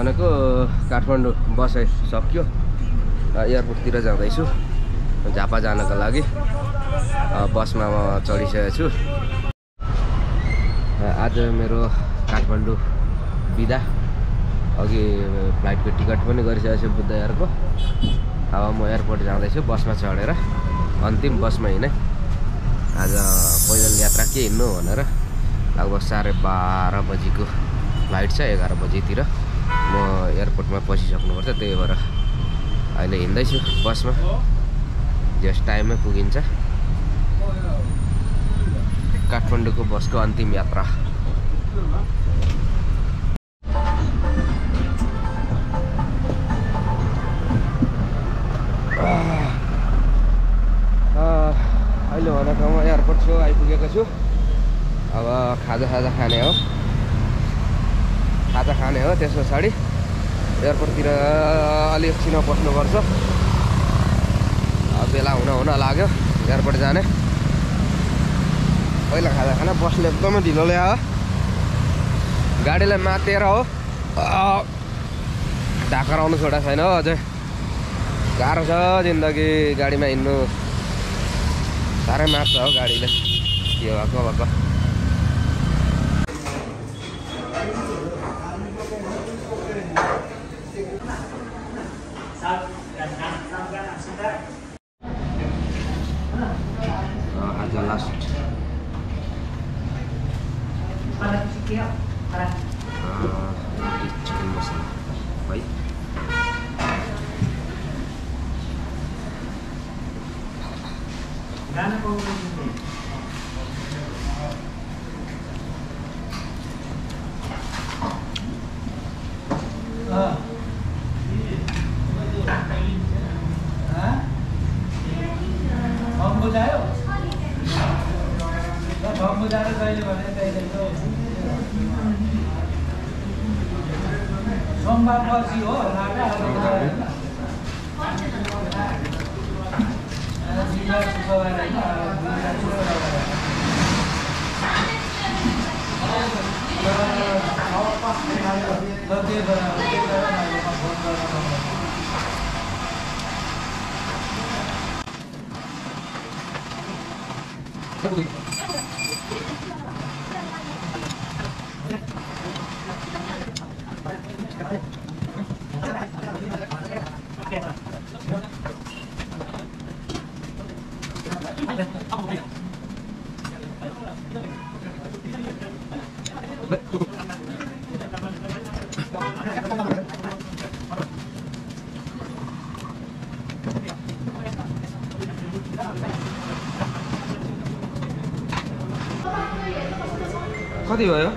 भनेको काठमाडौँ बस सक्यो एयरपोर्टतिर जाँदैछु झापा जानको लागि बसमा म चढिसकेको छु आज मेरो काठमाडौँ बिदा अघि फ्लाइटको टिकट पनि गरिसकेको छु बुद्ध एयरको अब म एयरपोर्ट जाँदैछु बसमा चढेर अन्तिम बसमा हिँडेँ आज पैदल यात्रा के हिँड्नु भनेर लगभग 12:30 बजीको फ्लाइट छ 11 बजीतिर म एयरपोर्टमा पसिसक्नुपर्छ त्यही भएर अहिले हिँड्दैछु बसमा जस टाइममै पुगिन्छ काठमाडौँको बसको अन्तिम यात्रा अहिले भनेको म एयरपोर्ट छेउ आइपुगेको छु अब खाजा खाने हो त्यस पछाडि एयरपोर्टतिर अलि एकछिन बस्नुपर्छ बेला हुन लाग्यो एयरपोर्ट जाने पहिला खाजा खाना बसले एकदमै ढिलो ल्यायो गाडीलाई मातेर हो ढाका आउनु छोडा छैन हो अझै गाह्रो छ जिन्दगी गाडीमा हिँड्नु साह्रै मार्छ हो गाडीले के भएको आज लास्ट चिकन मसला है सोमबार पछि हो कति भयो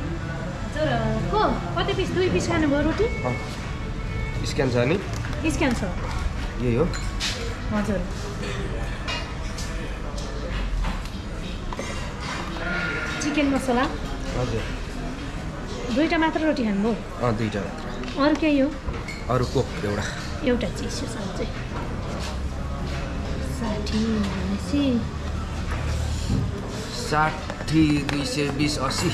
कति पिस 2 पिस खानु भयो रोटी स्क्यान छ नि स्क्यान छ यही हो हजुर चिकन मसला हजुर दुईटा मात्र रोटी खानुभयो दुईटा मात्र अरू केही हो अरू कोक एउटा चिज छ चाहिँ 60 220 80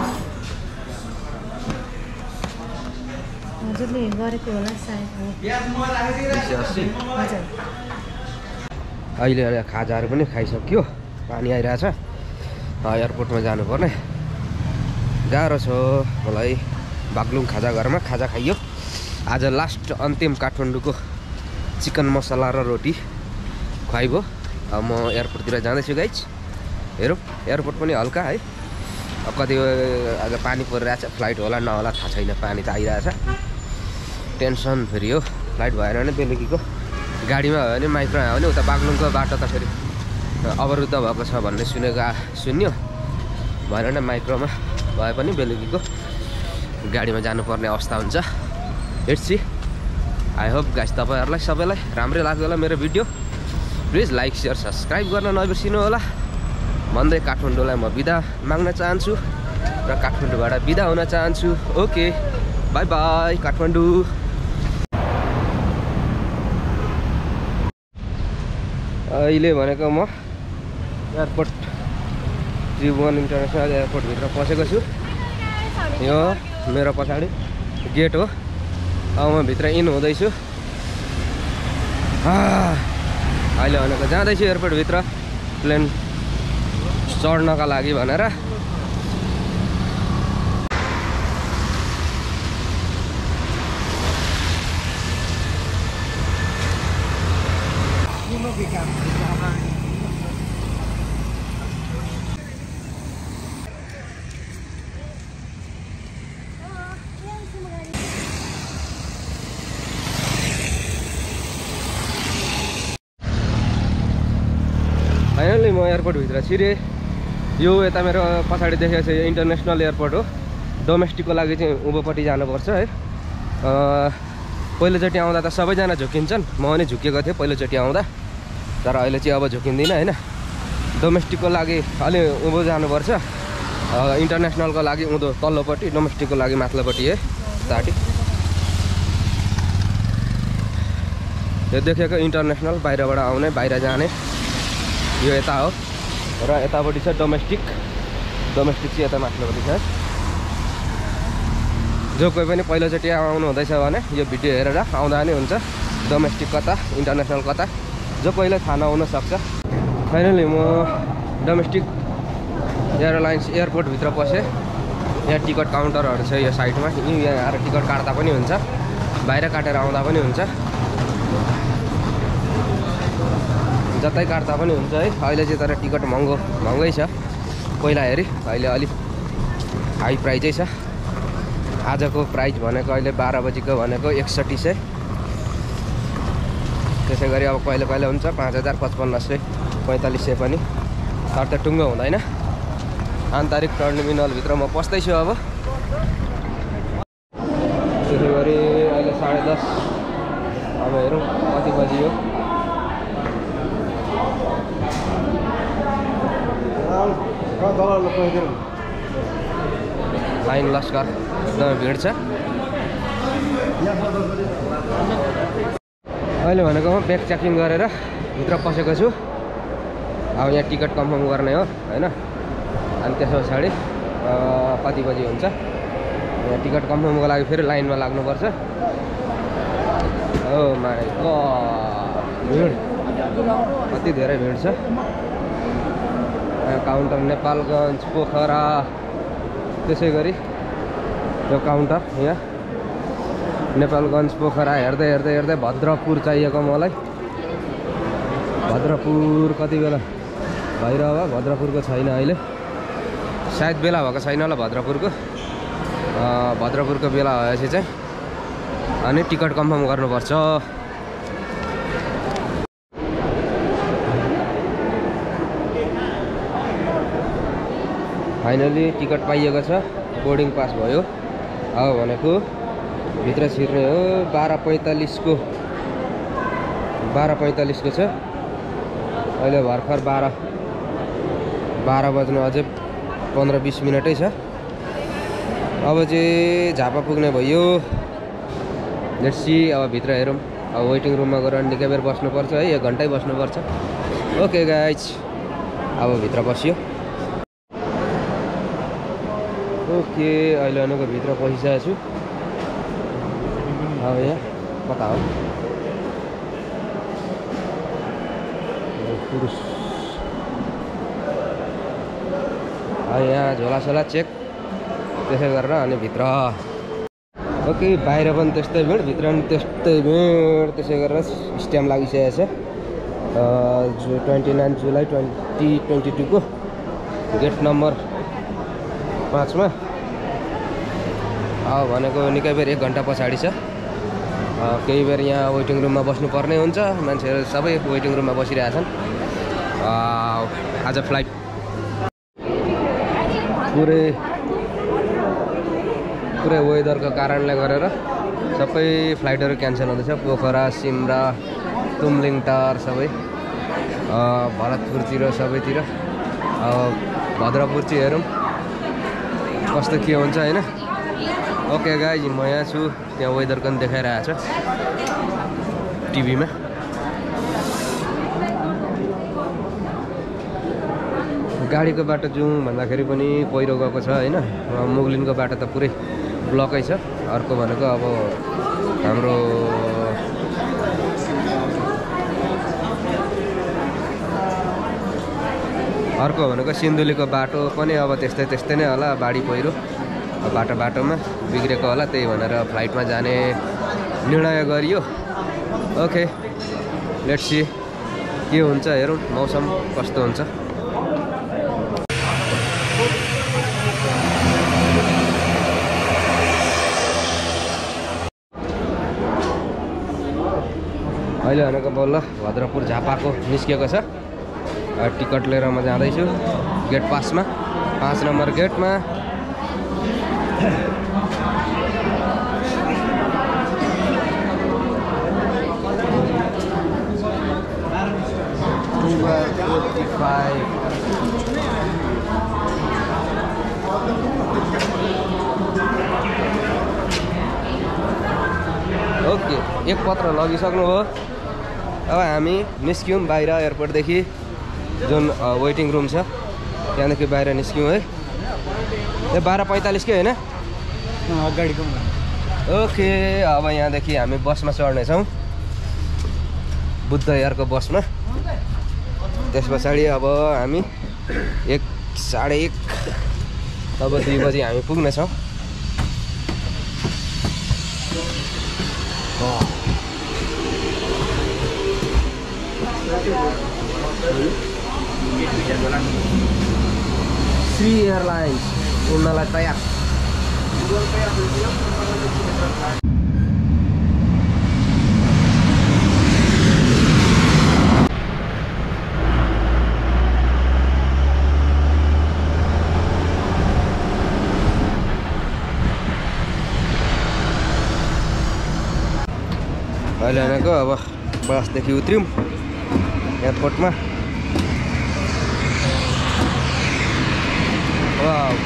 हजुरले गरेको होला सायद हजुर अहिले खाजाहरू पनि खाइसक्यो पानी आइरहेछ एयरपोर्टमा जानुपर्ने गाह्रो छ मलाई बागलुङ खाजा घरमा खाजा खाइयो आज लास्ट अन्तिम काठमाडौँको चिकन मसला र रोटी खुवाइयो अब म एयरपोर्टतिर जाँदैछु गाइज हेरौँ एयरपोर्ट पनि हल्का है कति आज पानी परिरहेछ फ्लाइट होला नहोला थाहा छैन पानी त आइरहेछ टेन्सन फेरि हो फ्लाइट भएन भने बेलुकीको गाडीमा भयो भने माइक्रो आयो भने उता बागलुङको बाटो त फेरि अवरुद्ध भएको छ भन्ने सुन्यो भएन भने माइक्रोमा भए पनि बेलुकीको गाडीमा जानुपर्ने अवस्था हुन्छ let's see I hope guys तपाईहरुलाई सबैलाई राम्रै लाग्यो होला मेरो video please like share subscribe गर्न नबिर्सिनु होला भन्दै काठमाडौँलाई म बिदा माग्न चाहन्छु र काठमाडौँबाट बिदा हुन चाहन्छु ओके बाई बाई काठमाडौँ अहिले भनेको म एयरपोर्ट त्रिभुवन इन्टरनेसनल एयरपोर्ट भित्र पसेको छु यो मेरो पछाडि गेट हो अब म भित्र इन हुँदैछु। अहिले भनेको जाँदैछु एयरपोर्टभित्र प्लेन चढ्नका लागि भनेर। फाइनली म एयरपोर्टभित्र छिरेँ। यो यता मेरो पछाडि देखेको छ यो इन्टरनेसनल एयरपोर्ट हो। डोमेस्टिकको लागि चाहिँ उँभोपट्टि जानुपर्छ है। पहिलोचोटि आउँदा त सबैजना झुकिन्छन्, म पनि झुकेको थिएँ पहिलोचोटि आउँदा, तर अहिले चाहिँ अब झुकिँदिनँ होइन। डोमेस्टिकको लागि अलि उँभो जानुपर्छ, इन्टरनेसनलको लागि उँधो तल्लोपट्टि, डोमेस्टिकको लागि माथिल्लोपट्टि है दाटी। यो देखेको इन्टरनेसनल बाहिरबाट आउने बाहिर जाने यो यता हो र यतापट्टि छ डोमेस्टिक। डोमेस्टिक चाहिँ यता माथिल्लोपट्टि छ। जो कोही पनि पहिलोचोटि आउनु हुँदैछ भने यो भिडियो हेरेर आउँदा नि हुन्छ, डोमेस्टिक कता इन्टरनेसनल कता जो कोहीलाई थाहा नहुन सक्छ। फाइनली म डोमेस्टिक एयरलाइन्स एयरपोर्टभित्र पसेँ। यहाँ टिकट काउन्टरहरू छ यो साइडमा, यहाँ आएर टिकट काट्दा पनि हुन्छ, बाहिर काटेर आउँदा पनि हुन्छ, जतै काट्दा पनि हुन्छ है। अहिले चाहिँ तर टिकट महँगै छ पहिला हेरी, अहिले अलिक हाई प्राइजै छ। आजको प्राइस भनेको अहिले 12 बजीको भनेको 6100। त्यसै गरी अब कहिले कहिले हुन्छ 5000, 5500, 4500 पनि, तर त टुङ्गो हुँदैन। आन्तरिक टर्मिनलभित्र म पस्दैछु अब। त्यसै गरी अहिले 10:30। अब हेरौँ कति बजी हो। लाइन लस्कर एकदमै भिड छ अहिले भनेको म ब्याग चेकिङ गरेर भित्र पसेको छु। अब यहाँ टिकट कन्फर्म गर्ने हो होइन। अनि त्यस पछाडि कति बजी हुन्छ, यहाँ टिकट कन्फर्मको लागि फेरि लाइनमा लाग्नुपर्छ। ओ माय गॉड, भिड कति धेरै भिड छ। काउन्टर नेपालगञ्ज पोखरा, त्यसै गरी यो काउन्टर यहाँ नेपालगञ्ज पोखरा हेर्दै हेर्दै हेर्दै भद्रपुर चाहिएको मलाई। भद्रपुर कति बेला भइरह भयो, भद्रपुरको छैन अहिले, सायद बेला भएको छैन होला भद्रपुरको। भद्रपुरको बेला भएपछि चाहिँ अनि टिकट कन्फर्म गर्नुपर्छ। फाइनली टिकट पाइएको छ, बोर्डिङ पास भयो। अब भनेको भित्र छिर्ने हो। 12:45 को छ। अहिले भर्खर 12 बज्नु अझै 15-20 मिनटै छ। अब चाहिँ झापा पुग्ने भयो। लेट्स सी, अब भित्र हेरौँ। अब वेटिङ रुममा गएर निकै बेर बस्नुपर्छ है, 1 घन्टै बस्नुपर्छ। ओके गाइज, अब भित्र बस्यो। ओके, अहिले भनेको भित्र पसिसकेको छु। अब यहाँ कता हो पुरुष, यहाँ झोलासोला चेक त्यसै गरेर अनि भित्र। ओके, बाहिर पनि त्यस्तै भिड, भित्र पनि त्यस्तै भिड। त्यसै गरेर स्ट्याम्प लागिसकेको छ 29 जुलाई 2022 को गेट नम्बर 5 मा। अब भनेको निकै बेर 1 घन्टा पछाडि छ। केही बेर यहाँ वेटिङ रुममा बस्नुपर्ने हुन्छ, मान्छेहरू सबै वेटिङ रुममा बसिरहेछन्। आज फ्लाइट पुरै वेदरको कारणले गरेर सबै फ्लाइटहरू क्यान्सल हुँदैछ। पोखरा, सिमरा, तुमलिङ टार सबै, भरतपुरतिर सबैतिर। भद्रपुर चाहिँ हेरौँ कस्तो के हुन्छ होइन। ओके गाइज, म यहाँ छु, त्यहाँ वेदर पनि देखाइरहेको छ टिभीमा। गाडीको बाटो जाउँ भन्दाखेरि पनि पहिरो गएको छ होइन। मुगलिनको बाटो त पुरै ब्लकै छ। अर्को भनेको अब हाम्रो सिन्धुलीको बाटो पनि अब त्यस्तै नै होला, बाढी पहिरो बाटोमा बिग्रेको होला, त्यही भनेर फ्लाइटमा जाने निर्णय गरियो। ओके, लेट्स सी के हुन्छ, हेरौँ मौसम कस्तो हुन्छ। अहिले भनेको बल्ल भद्रपुर झापाको निस्किएको छ। टिकट लिएर म जाँदैछु गेट पासमा, 5 नम्बर गेटमा। ओके, एक पत्र लगिसक्नुभयो। अब हामी निस्क्यौँ बाहिर एयरपोर्टदेखि, जुन वेटिङ रुम छ त्यहाँदेखि बाहिर निस्क्यौँ है। 12:45 होइन अगाडिको। ओके, अब यहाँदेखि हामी बसमा चढ्नेछौँ, बुद्ध एयरको बसमा। त्यस पछाडि अब हामी 1, 1:30 अब 2 बजी हामी पुग्नेछौँ। श्री एयरलाइन्स उड्नलाई तयार। अहिले भनेको अब बसदेखि उत्रौँ एयरपोर्टमा। वाउ,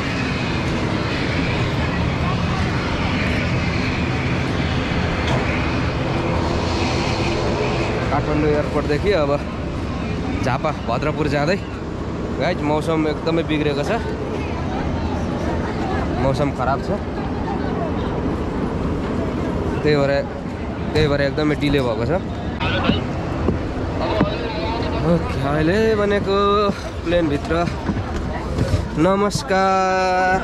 काठमाडौँ एयरपोर्टदेखि अब झापा भद्रपुर जाँदै। गाइज मौसम एकदमै बिग्रेको छ, मौसम खराब छ, त्यही भएर एकदमै डिले भएको छ। ओके, अहिले भनेको प्लेनभित्र नमस्कार।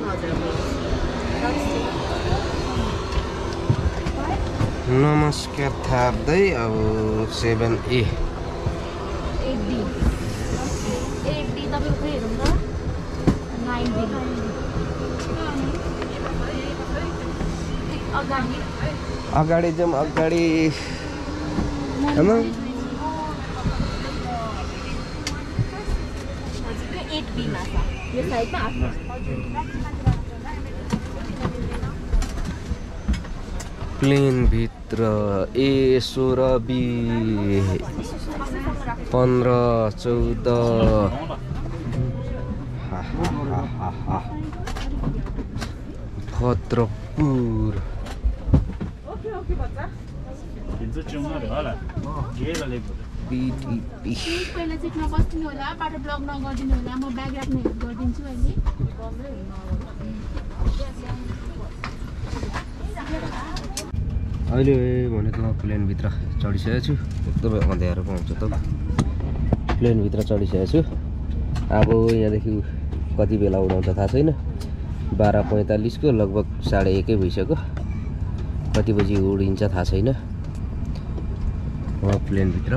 नमस्कार थाप्दै अब 7A 8D तपाईँको हेरौँ न, 9D अगाडि जाउँ, अगाडि आमा 8B मा छ यो साइडमा आफ्नो। प्लेनभित्र A16B 15, 14 भद्रपुर। पहिला सिटमा बस्दिनु होला, बाटो ब्लक नगरिदिनु होला, म ब्याग राख्ने हेल्प गरिदिन्छु अहिले। अहिले भनेको प्लेनभित्र चढिसकेको छु, एकदमै अँध्यारो पाउँछ त। प्लेनभित्र चढिसकेको छु। अब यहाँदेखि कति बेला उडाउँछ थाहा छैन, 12:45 को लगभग 1:30 भइसक्यो। कति बजी उडिन्छ थाहा छैन। प्लेनभित्र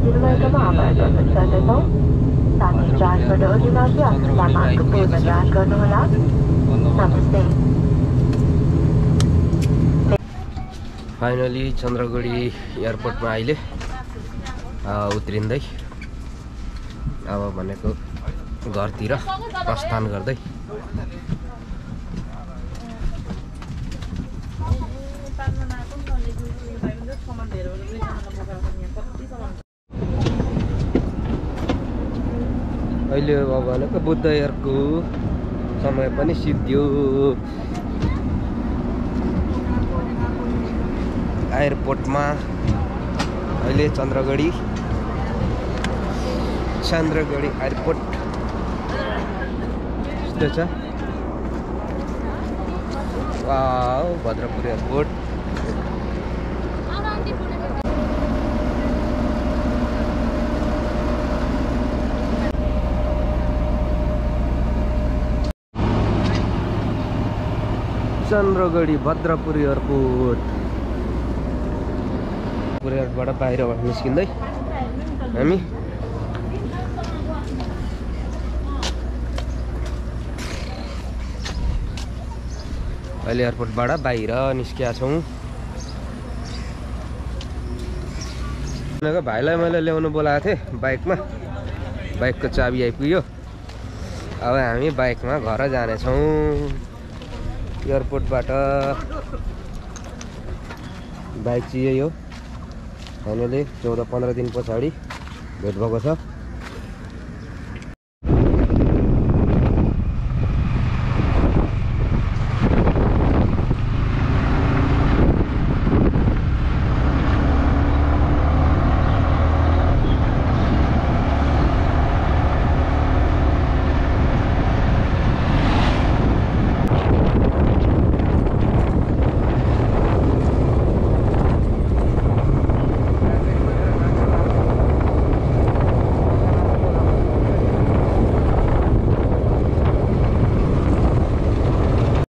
किलोमिटरमा आवर्तन गर्दछौँ। साथै जाँच गर्न अनिवार्य सामानको पूर्ण जाँच गर्नुहोला। नमस्ते। फाइनली चन्द्रगढी एयरपोर्टमा अहिले उत्रिँदै अब भनेको घरतिर प्रस्थान गर्दै। अहिले अब भनेको बुद्ध एयरको समय पनि सिद्धियो। एयरपोर्टमा अहिले चन्द्रगढी एयरपोर्ट यस्तो छ। Wow, Bhadrapur airport. Chandragadhi Bhadrapur airport. एयरपोर्टबाट बाहिर निस्किँदै हामी अहिले एयरपोर्टबाट बाहिर निस्किया छौँ। भाइलाई मैले ल्याउनु बोलाएको थिएँ बाइकमा, बाइकको चाबी आइपुग्यो। अब हामी बाइकमा घर जानेछौँ एयरपोर्टबाट। बाइक चाहिँ यही हो। फाइनली 14-15 दिन पछाडि भेट भएको छ।